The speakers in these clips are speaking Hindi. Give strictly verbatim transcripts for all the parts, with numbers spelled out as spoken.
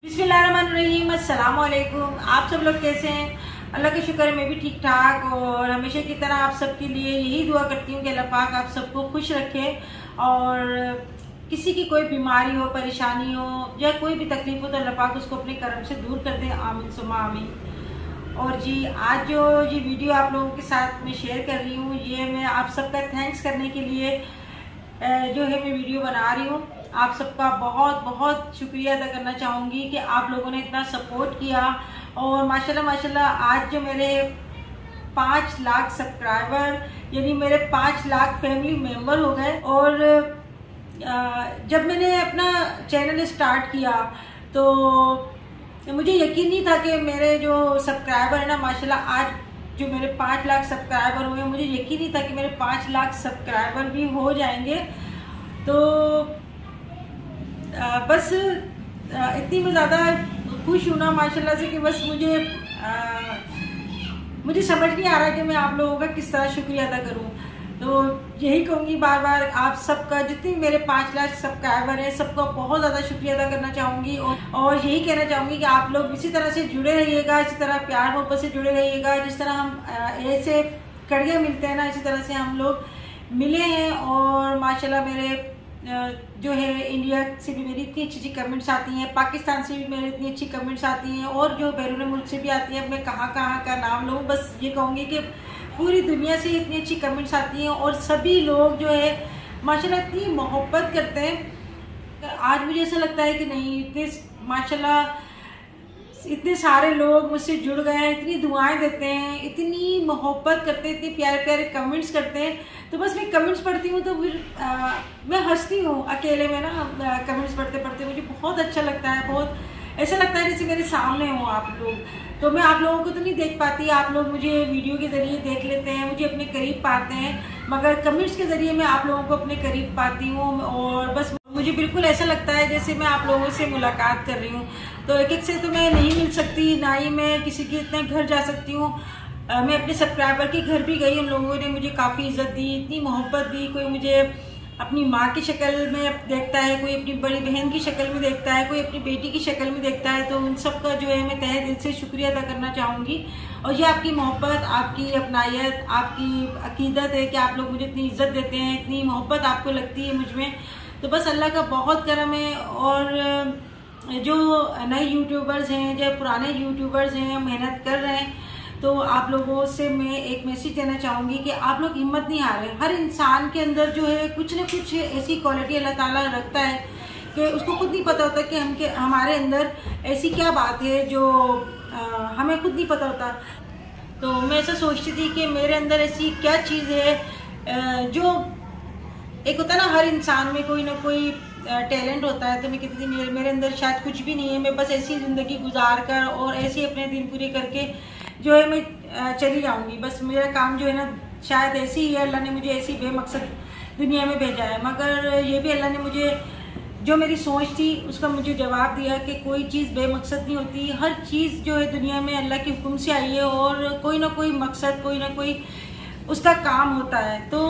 बिस्मिल्लाहिर्रहमानिर्रहीम, अस्सलाम वालेकुम। आप सब लोग कैसे हैं? अल्लाह का शुक्र है, मैं भी ठीक ठाक। और हमेशा की तरह आप सबके लिए यही दुआ करती हूँ कि अल्लाह पाक आप सबको खुश रखे और किसी की कोई बीमारी हो, परेशानी हो या कोई भी तकलीफ हो तो अल्लाह पाक उसको अपने करम से दूर कर दे। आमीन सुम्मा आमीन। और जी, आज जो ये वीडियो आप लोगों के साथ मैं शेयर कर रही हूँ, ये मैं आप सबका थैंक्स करने के लिए जो है मैं वीडियो बना रही हूँ। आप सबका बहुत बहुत शुक्रिया अदा करना चाहूँगी कि आप लोगों ने इतना सपोर्ट किया। और माशाल्लाह माशाल्लाह आज जो मेरे पाँच लाख सब्सक्राइबर यानी मेरे पाँच लाख फैमिली मेंबर हो गए। और जब मैंने अपना चैनल स्टार्ट किया तो मुझे यकीन नहीं था कि मेरे जो सब्सक्राइबर है ना, माशाल्लाह आज जो मेरे पाँच लाख सब्सक्राइबर हुए, मुझे यकीन नहीं था कि मेरे पाँच लाख सब्सक्राइबर भी हो जाएंगे। तो आ, बस आ, इतनी मैं ज़्यादा खुश हूँ ना माशाल्लाह से कि बस मुझे आ, मुझे समझ नहीं आ रहा कि मैं आप लोगों का किस तरह शुक्रिया अदा करूँ। तो यही कहूँगी बार बार, आप सबका जितनी मेरे पाँच लाख सब्सक्राइबर हैं सबका बहुत ज़्यादा शुक्रिया अदा करना चाहूँगी। और, और यही कहना चाहूँगी कि आप लोग इसी तरह से जुड़े रहिएगा, इसी तरह प्यार मोहब्बत से जुड़े रहिएगा। जिस तरह हम ऐसे कड़ियाँ मिलते हैं ना, इसी तरह से हम लोग मिले हैं। और माशाल्लाह मेरे जो है इंडिया से भी मेरी इतनी अच्छी अच्छी कमेंट्स आती हैं, पाकिस्तान से भी मेरी इतनी अच्छी कमेंट्स आती हैं, और जो बैरून मुल्क से भी आती हैं। मैं कहाँ कहाँ का नाम लूँ, बस ये कहूँगी कि पूरी दुनिया से इतनी अच्छी कमेंट्स आती हैं और सभी लोग जो है माशाल्लाह इतनी मोहब्बत करते हैं। आज मुझे ऐसा लगता है कि नहीं, इतने माशाल्लाह इतने सारे लोग मुझसे जुड़ गए हैं, इतनी दुआएं देते हैं, इतनी मोहब्बत करते हैं, इतने प्यारे प्यारे कमेंट्स करते हैं। तो बस मैं कमेंट्स पढ़ती हूँ तो फिर आ, मैं हंसती हूँ अकेले में ना। कमेंट्स पढ़ते पढ़ते मुझे बहुत अच्छा लगता है, बहुत ऐसा लगता है जैसे मेरे सामने हो आप लोग। तो मैं आप लोगों को तो नहीं देख पाती, आप लोग मुझे वीडियो के ज़रिए देख लेते हैं, मुझे अपने करीब पाते हैं, मगर कमेंट्स के ज़रिए मैं आप लोगों को अपने करीब पाती हूँ। और बस मुझे बिल्कुल ऐसा लगता है जैसे मैं आप लोगों से मुलाकात कर रही हूँ। तो एक एक से तो मैं नहीं मिल सकती, ना ही मैं किसी के इतने घर जा सकती हूँ। मैं अपने सब्सक्राइबर के घर भी गई, उन लोगों ने मुझे काफ़ी इज्जत दी, इतनी मोहब्बत दी। कोई मुझे अपनी माँ की शक्ल में देखता है, कोई अपनी बड़ी बहन की शक्ल में देखता है, कोई अपनी बेटी की शक्ल में देखता है। तो उन सब का जो है मैं तहे दिल से शुक्रिया अदा करना चाहूँगी। और ये आपकी मोहब्बत, आपकी अपनायत, आपकी अकीदत है कि आप लोग मुझे इतनी इज्जत देते हैं, इतनी मोहब्बत आपको लगती है मुझ में। तो बस अल्लाह का बहुत करम है। और जो नए यूट्यूबर्स हैं, जो पुराने यूट्यूबर्स हैं, मेहनत कर रहे हैं, तो आप लोगों से मैं एक मैसेज देना चाहूँगी कि आप लोग हिम्मत नहीं हारें। हर इंसान के अंदर जो है कुछ न कुछ ऐसी क्वालिटी अल्लाह ताला रखता है कि उसको खुद नहीं पता होता कि हम के हमारे अंदर ऐसी क्या बात है जो आ, हमें खुद नहीं पता होता। तो मैं ऐसा सोचती थी कि मेरे अंदर ऐसी क्या चीज़ है आ, जो एक होता है ना, हर इंसान में कोई ना कोई टैलेंट होता है। तो मैं कहती थी मेरे, मेरे अंदर शायद कुछ भी नहीं है, मैं बस ऐसी ज़िंदगी गुजार कर और ऐसे अपने दिन पूरे करके जो है मैं चली जाऊंगी। बस मेरा काम जो है ना शायद ऐसे ही है, अल्लाह ने मुझे ऐसी बेमकसद दुनिया में भेजा है। मगर ये भी अल्लाह ने मुझे जो मेरी सोच थी उसका मुझे जवाब दिया कि कोई चीज़ बेमकसद नहीं होती। हर चीज़ जो है दुनिया में अल्लाह के हुक्म से आई है और कोई ना कोई मकसद, कोई ना कोई उसका काम होता है। तो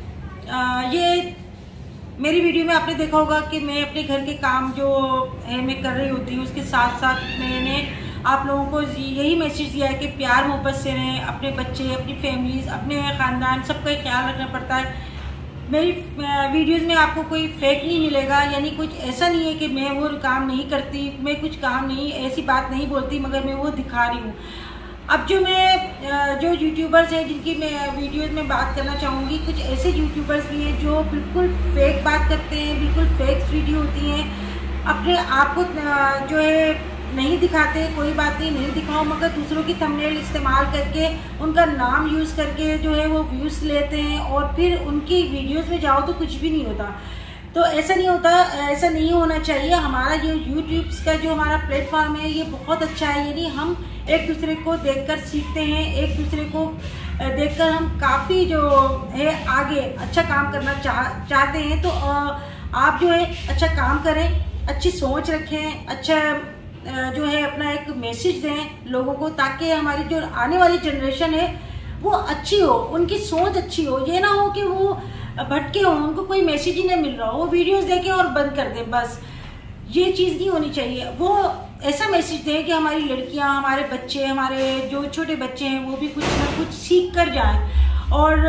आ, ये मेरी वीडियो में आपने देखा होगा कि मैं अपने घर के काम जो है मैं कर रही होती हूँ, उसके साथ साथ मैंने आप लोगों को यही मैसेज दिया है कि प्यार मोहब्बत से रहें। अपने बच्चे, अपनी फैमिलीज, अपने ख़ानदान, सबका ख्याल रखना पड़ता है। मेरी वीडियोस में आपको कोई फेक नहीं मिलेगा, यानी कुछ ऐसा नहीं है कि मैं वो काम नहीं करती, मैं कुछ काम नहीं, ऐसी बात नहीं बोलती, मगर मैं वो दिखा रही हूँ। अब जो मैं जो यूट्यूबर्स हैं जिनकी मैं वीडियोस में बात करना चाहूँगी, कुछ ऐसे यूट्यूबर्स भी हैं जो बिल्कुल फेक बात करते हैं, बिल्कुल फेक वीडियो होती हैं, अपने आप को जो है नहीं दिखाते। कोई बात नहीं, नहीं दिखाओ, मगर दूसरों की थंबनेल इस्तेमाल करके उनका नाम यूज़ करके जो है वो व्यूज़ लेते हैं और फिर उनकी वीडियोस में जाओ तो कुछ भी नहीं होता। तो ऐसा नहीं होता, ऐसा नहीं होना चाहिए। हमारा जो यूट्यूब का जो हमारा प्लेटफॉर्म है ये बहुत अच्छा है, यानी हम एक दूसरे को देखकर सीखते हैं, एक दूसरे को देखकर हम काफ़ी जो है आगे अच्छा काम करना चाह चाहते हैं। तो आप जो है अच्छा काम करें, अच्छी सोच रखें, अच्छा जो है अपना एक मैसेज दें लोगों को, ताकि हमारी जो आने वाली जनरेशन है वो अच्छी हो, उनकी सोच अच्छी हो। ये ना हो कि वो भटके हों, उनको कोई मैसेज ही नहीं मिल रहा हो, वो वीडियोस देखें और बंद कर दें, बस ये चीज़ नहीं होनी चाहिए। वो ऐसा मैसेज दें कि हमारी लड़कियां, हमारे बच्चे, हमारे जो छोटे बच्चे हैं वो भी कुछ ना कुछ सीख कर जाएं। और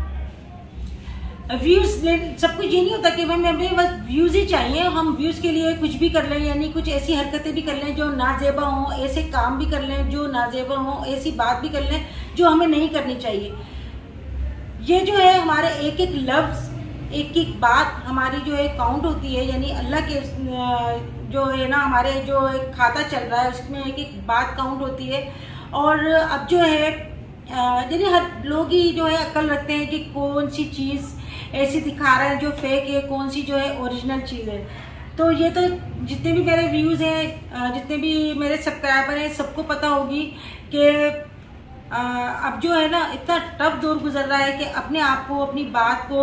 व्यूज़ सब कुछ ये नहीं होता कि हमें हमें बस व्यूज़ ही चाहिए, हम व्यूज़ के लिए कुछ भी कर लें, यानी कुछ ऐसी हरकतें भी कर लें जो नाजेबा हों, ऐसे काम भी कर लें जो नाजेबा हों, ऐसी बात भी कर लें जो हमें नहीं करनी चाहिए। ये जो है हमारे एक एक लफ्ज़, एक एक बात हमारी जो है काउंट होती है, यानी अल्लाह के जो है ना हमारे जो एक खाता चल रहा है उसमें एक एक बात काउंट होती है। और अब जो है यानी हर लोग ही जो है अक्ल रखते हैं कि कौन सी चीज़ ऐसी दिखा रहा है जो फेक है, कौन सी जो है ओरिजिनल चीज़ है। तो ये तो जितने भी मेरे व्यूज़ हैं, जितने भी मेरे सब्सक्राइबर हैं, सबको पता होगी कि अब जो है ना इतना टफ दौर गुजर रहा है कि अपने आप को, अपनी बात को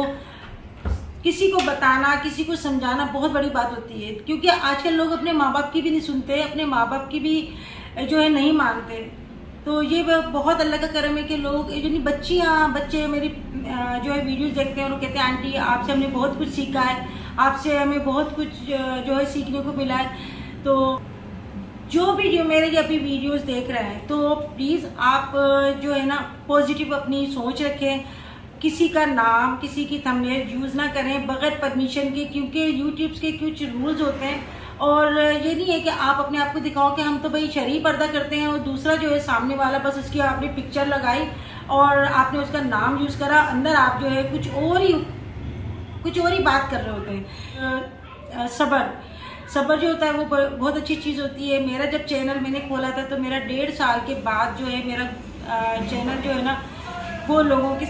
किसी को बताना, किसी को समझाना बहुत बड़ी बात होती है। क्योंकि आजकल लोग अपने माँ बाप की भी नहीं सुनते, अपने माँ बाप की भी जो है नहीं मानते। तो ये बहुत अल्लाह का करम है कि लोग, यानी बच्चियाँ, बच्चे मेरी जो है वीडियोस देखते हैं और वो कहते हैं आंटी आपसे हमने बहुत कुछ सीखा है, आपसे हमें बहुत कुछ जो है सीखने को मिला है। तो जो भी जो मेरे ये अभी वीडियोस देख रहे हैं तो प्लीज़ आप जो है ना पॉजिटिव अपनी सोच रखें, किसी का नाम, किसी की थंबनेल यूज़ ना करें बगैर परमिशन के, क्योंकि यूट्यूब के कुछ रूल्स होते हैं। और ये नहीं है कि आप अपने आप को दिखाओ कि हम तो भाई शरई पर्दा करते हैं, और दूसरा जो है सामने वाला बस उसकी आपने पिक्चर लगाई और आपने उसका नाम यूज़ करा, अंदर आप जो है कुछ और ही कुछ और ही बात कर रहे होते हैं। सब्र सब्र जो होता है वो बहुत अच्छी चीज़ होती है। मेरा जब चैनल मैंने खोला था तो मेरा डेढ़ साल के बाद जो है मेरा चैनल जो है ना वो लोगों की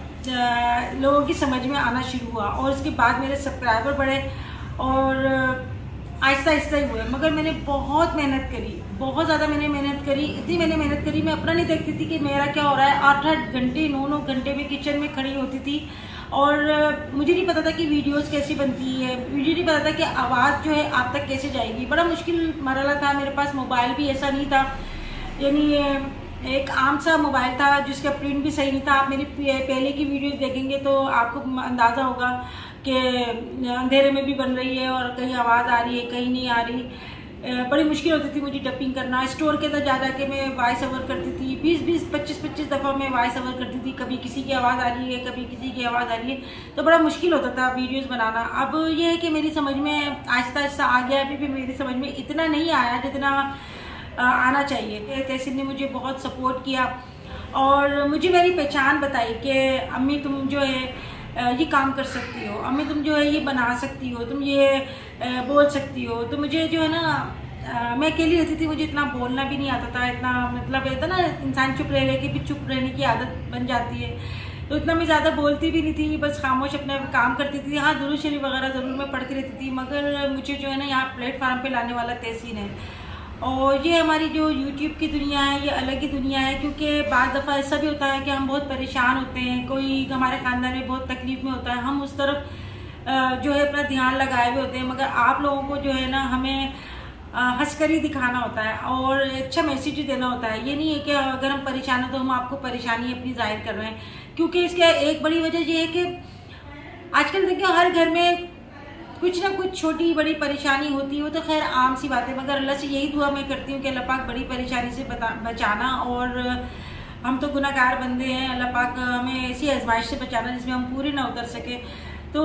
लोगों की समझ में आना शुरू हुआ, और उसके बाद मेरे सब्सक्राइबर बढ़े और आहिस्ता आहिस्ता ही हुए। मगर मैंने बहुत मेहनत करी, बहुत ज़्यादा मैंने मेहनत करी, इतनी मैंने मेहनत करी, मैं अपना नहीं देखती थी कि मेरा क्या हो रहा है। आठ आठ घंटे, नौ नौ घंटे में किचन में खड़ी होती थी और मुझे नहीं पता था कि वीडियोस कैसी बनती है, मुझे नहीं पता था कि आवाज़ जो है आप तक कैसे जाएगी। बड़ा मुश्किल मरहला था। मेरे पास मोबाइल भी ऐसा नहीं था, यानी एक आम सा मोबाइल था जिसका प्रिंट भी सही नहीं था। आप मेरी पहले की वीडियोस देखेंगे तो आपको अंदाज़ा होगा कि अंधेरे में भी बन रही है और कहीं आवाज़ आ रही है, कहीं नहीं आ रही। बड़ी मुश्किल होती थी मुझे डबिंग करना। स्टोर के अंदर जा जा के मैं वॉइस ओवर करती थी, बीस बीस पच्चीस पच्चीस दफ़ा मैं वॉइस ओवर करती थी। कभी किसी की आवाज़ आ रही है, कभी किसी की आवाज़ आ रही है, तो बड़ा मुश्किल होता था वीडियोस बनाना। अब ये है कि मेरी समझ में आहिस्ता आहिस्ता आ गया। अभी भी मेरी समझ में इतना नहीं आया जितना आना चाहिए। तहसीन ने मुझे बहुत सपोर्ट किया और मुझे मेरी पहचान बताई कि अम्मी तुम जो है ये काम कर सकती हो, अम्मी तुम जो है ये बना सकती हो, तुम ये बोल सकती हो। तो मुझे जो है ना, मैं अकेली रहती थी, मुझे इतना बोलना भी नहीं आता था, इतना मतलब रहता ना इंसान चुप रह रहे कि भी चुप रहने की आदत बन जाती है। तो इतना मैं ज़्यादा बोलती भी नहीं थी, बस खामोश अपना काम करती थी। हाँ, दुरूद शरीफ वगैरह ज़रूर मैं पढ़ती रहती थी, मगर मुझे जो है ना यहाँ प्लेटफार्म पे लाने वाला तहसीन है। और ये हमारी जो यूट्यूब की दुनिया है ये अलग ही दुनिया है, क्योंकि बाद दफ़ा ऐसा भी होता है कि हम बहुत परेशान होते हैं, कोई हमारे ख़ानदान में बहुत तकलीफ में होता है, हम उस तरफ जो है अपना ध्यान लगाए हुए होते हैं, मगर आप लोगों को जो है ना हमें हंसकरी दिखाना होता है और अच्छा मैसेज देना होता है। ये नहीं है कि अगर हम परेशान हो तो हम आपको परेशानी अपनी जाहिर कर रहे हैं, क्योंकि इसका एक बड़ी वजह ये है कि आजकल देखिए हर घर में कुछ ना कुछ छोटी बड़ी परेशानी होती है। वो तो खैर आम सी बात है, मगर अल्लाह से यही दुआ मैं करती हूँ कि अल्लाह पाक बड़ी परेशानी से बचाना, और हम तो गुनाहगार बंदे हैं, अल्लाह पाक हमें ऐसी आजमाइश से बचाना जिसमें हम पूरे ना उतर सके। तो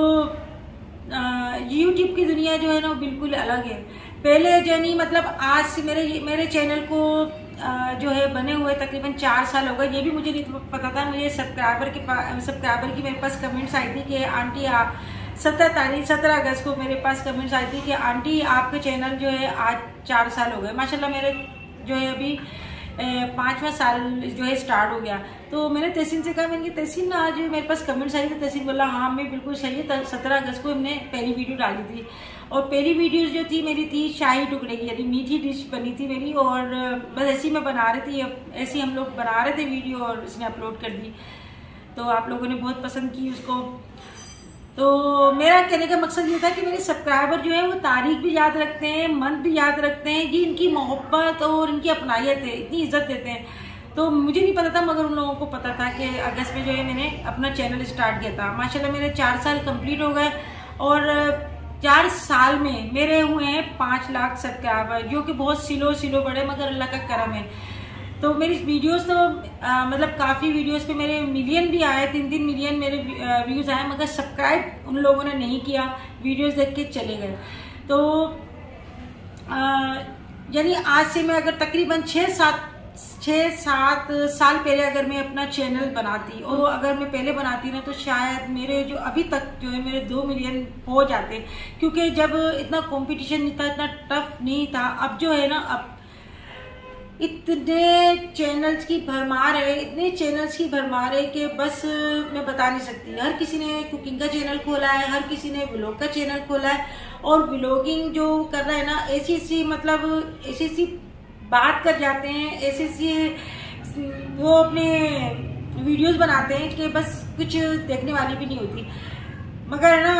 यूट्यूब की दुनिया जो है ना वो बिल्कुल अलग है। पहले जो नहीं मतलब आज से मेरे मेरे चैनल को जो है बने हुए तकरीबन चार साल हो गए। ये भी मुझे नहीं पता था। मुझे सब्सक्राइबर के सब्सक्राइबर की मेरे पास कमेंट्स आई थी कि आंटी आप सत्रह तारीख सत्रह अगस्त को मेरे पास कमेंट्स आई थी कि आंटी आपके चैनल जो है आज चार साल हो गए। माशाल्लाह मेरे जो है अभी पाँचवा साल जो है स्टार्ट हो गया। तो मैंने तहसीन से कहा, मैंने कहा तहसीन ना आज मेरे पास कमेंट्स आई थी। तहसीन बोला हाँ मैं बिल्कुल सही है, सत्रह अगस्त को हमने पहली वीडियो डाली थी, और पहली वीडियो जो थी मेरी थी शाही टुकड़े की, यानी मीठी डिश बनी थी मेरी, और बस ऐसी मैं बना रही थी, ऐसी हम लोग बना रहे थे वीडियो और उसने अपलोड कर दी। तो आप लोगों ने बहुत पसंद की उसको। तो मेरा कहने का मकसद ये था कि मेरे सब्सक्राइबर जो है वो तारीख भी याद रखते हैं, मंथ भी याद रखते हैं, ये इनकी मोहब्बत और इनकी अपनायत है, इतनी इज्जत देते हैं। तो मुझे नहीं पता था, मगर उन लोगों को पता था कि अगस्त में जो है मैंने अपना चैनल स्टार्ट किया था। माशाल्लाह मेरे चार साल कंप्लीट हो गए, और चार साल में मेरे हुए हैं पाँच लाख सब्सक्राइबर, जो कि बहुत सिलो सिलो बड़े, मगर अल्लाह का करम है। तो मेरी वीडियोस तो आ, मतलब काफ़ी वीडियोस पे मेरे मिलियन भी आए, तीन तीन मिलियन मेरे व्यूज आए, मगर सब्सक्राइब उन लोगों ने नहीं किया, वीडियोस देख के चले गए। तो यानी आज से मैं अगर तकरीबन छः सात छः सात साल पहले अगर मैं अपना चैनल बनाती, और अगर मैं पहले बनाती ना, तो शायद मेरे जो अभी तक जो है मेरे दो मिलियन हो जाते, क्योंकि जब इतना कंपटीशन नहीं था, इतना टफ नहीं था। अब जो है ना, अब इतने चैनल्स की भरमार है, इतने चैनल्स की भरमार है कि बस मैं बता नहीं सकती। हर किसी ने कुकिंग का चैनल खोला है, हर किसी ने व्लॉग का चैनल खोला है, और व्लॉगिंग जो कर रहा है ना, ऐसी ऐसी मतलब ऐसी ऐसी बात कर जाते हैं, ऐसी ऐसी वो अपने वीडियोस बनाते हैं कि बस कुछ देखने वाली भी नहीं होती। मगर ना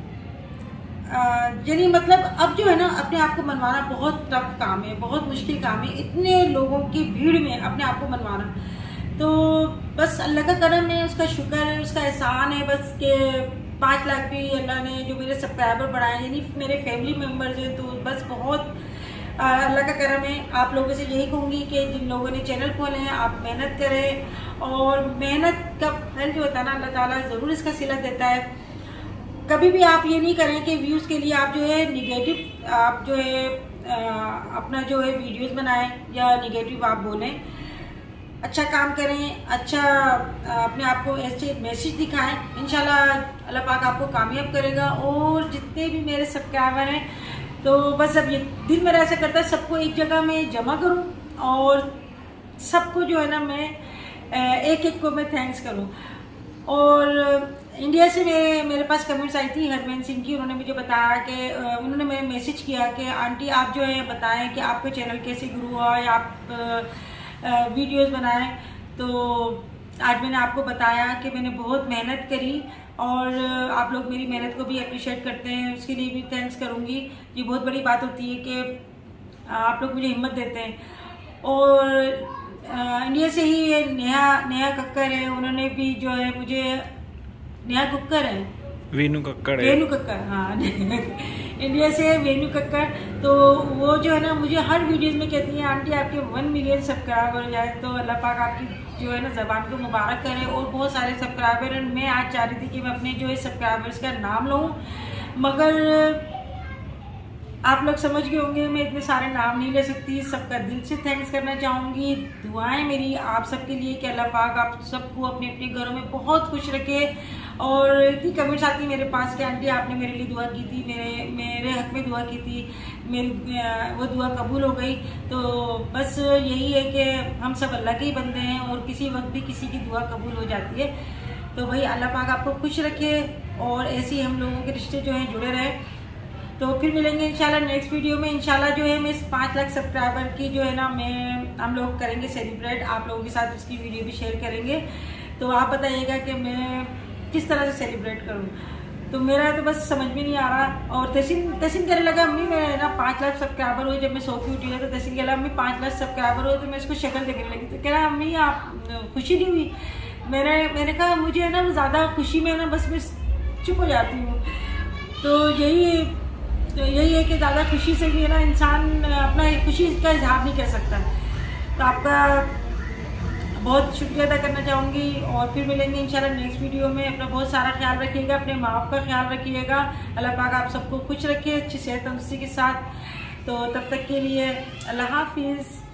यानी मतलब अब जो है ना, अपने आप को मनवाना बहुत टफ काम है, बहुत मुश्किल काम है, इतने लोगों की भीड़ में अपने आप को मनवाना। तो बस अल्लाह का करम है, उसका शुक्र है, उसका एहसान है बस के पाँच लाख भी अल्लाह ने जो मेरे सब्सक्राइबर बढ़ाए, यानी मेरे फैमिली मेम्बर्स हैं, तो बस बहुत अल्लाह का करम है। आप लोगों से यही कहूँगी कि जिन लोगों ने चैनल खोले हैं, आप मेहनत करें, और मेहनत का फल जो होता है ना, अल्लाह ताला ज़रूर इसका सिला देता है। कभी भी आप ये नहीं करें कि व्यूज़ के लिए आप जो है निगेटिव आप जो है आ, अपना जो है वीडियोस बनाएं या निगेटिव आप बोलें। अच्छा काम करें, अच्छा अपने आप को ऐसे मैसेज दिखाएं, इंशाल्लाह अल्लाह पाक आपको कामयाब करेगा। और जितने भी मेरे सब्सक्राइबर हैं, तो बस अब ये दिल मेरा ऐसा करता है सबको एक जगह में जमा करूं, और सबको जो है ना मैं एक एक को मैं थैंक्स करूं। और इंडिया से मेरे मेरे पास कमेंट्स आई थी हरमैन सिंह की, उन्होंने मुझे बताया कि उन्होंने मेरे मैसेज किया कि आंटी आप जो है बताएं कि आपका चैनल कैसे ग्रो हुआ, या आप वीडियोस बनाएं। तो आज मैंने आपको बताया कि मैंने बहुत मेहनत करी, और आप लोग मेरी मेहनत को भी अप्रिशिएट करते हैं, उसके लिए भी थैंक्स करूँगी। ये बहुत बड़ी बात होती है कि आप लोग मुझे हिम्मत देते हैं। और इंडिया से ही ये नेहा नेहा कक्कर है, उन्होंने भी जो है मुझे, नेहा कक्कर है, वेनू कक्कर है, वेनू कक्कर, हाँ इंडिया से वेनू कक्कर, तो वो जो है ना मुझे हर वीडियोस में कहती है आंटी आपके वन मिलियन सब्सक्राइबर हो जाए तो अल्लाह पाक आपकी जो है ना जबान को मुबारक करे, और बहुत सारे सब्सक्राइबर। मैं आज चाह रही थी कि मैं अपने जो है सब्सक्राइबर्स का नाम लूँ, मगर आप लोग समझ गए होंगे मैं इतने सारे नाम नहीं ले सकती। सबका दिल से थैंक्स करना चाहूँगी। दुआएं मेरी आप सबके लिए कि अल्लाह पाक आप सबको अपने अपने घरों में बहुत खुश रखे। और इतनी कमेंट्स आती मेरे पास कि आंटी आपने मेरे लिए दुआ की थी, मेरे मेरे हक में दुआ की थी, मेरी वो दुआ कबूल हो गई। तो बस यही है कि हम सब अल्लाह के ही बंदे हैं, और किसी वक्त भी किसी की दुआ कबूल हो जाती है। तो भाई अल्लाह पाक आपको खुश रखे, और ऐसे ही हम लोगों के रिश्ते जो हैं जुड़े रहे। तो फिर मिलेंगे इंशाल्लाह नेक्स्ट वीडियो में। इंशाल्लाह जो है मैं इस पाँच लाख सब्सक्राइबर की जो है ना मैं हम लोग करेंगे सेलिब्रेट, आप लोगों के साथ उसकी वीडियो भी शेयर करेंगे। तो आप बताइएगा कि मैं किस तरह से सेलिब्रेट करूं। तो मेरा तो बस समझ में नहीं आ रहा। और तहसीन तहसीन कहने लगा अम्मी मैं ना पाँच लाख सब्सक्राइबर हुए, जब मैं सौ की उठी है तो तहसीन कह रहा अम्मी पाँच लाख सब्सक्राइबर हुए, तो मैं इसको शक्ल देखने लगी। तो कह रहा अम्मी आप खुशी नहीं हुई? मैंने मैंने कहा मुझे है ना ज़्यादा खुशी में ना बस मैं चुप हो जाती हूँ। तो यही तो यही है कि ज़्यादा खुशी से भी है ना इंसान अपना खुशी का इजहार नहीं कर सकता। तो आपका बहुत शुक्रिया अदा करना चाहूँगी, और फिर मिलेंगे इंशाल्लाह नेक्स्ट वीडियो में। अपना बहुत सारा ख्याल रखिएगा, अपने माँ बाप का ख्याल रखिएगा। अल्लाह पाक आप सबको खुश रखे, अच्छी सेहत तंदुरुस्ती के साथ। तो तब तक के लिए अल्लाह हाफिज़।